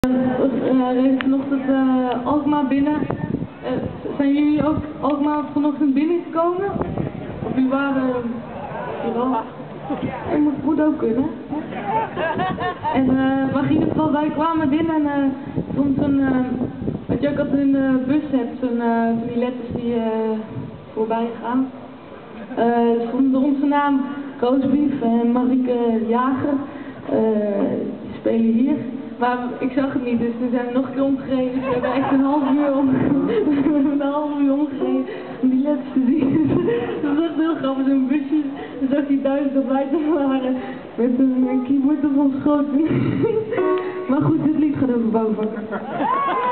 Reed vanochtend Alkmaar binnen. Zijn jullie ook Alkmaar vanochtend binnengekomen? Of jullie waren hier al? Dat moet ook kunnen. En maar in ieder geval, wij kwamen binnen en stond zo'n, wat je ook altijd in de bus hebt, zo'n die letters die voorbij gaan. Er stond onze naam, Koosbief en Marieke Jager, die spelen hier. Maar ik zag het niet, dus toen zijn we nog een keer omgereden. Dus we hebben echt een half uur omgereden om die letters te zien. Dat was echt heel grappig, zo'n busje. Dan zag die duizend buiten waren met een keyboard op ons schoot. Maar goed, dit lied gaat over bouwvakken.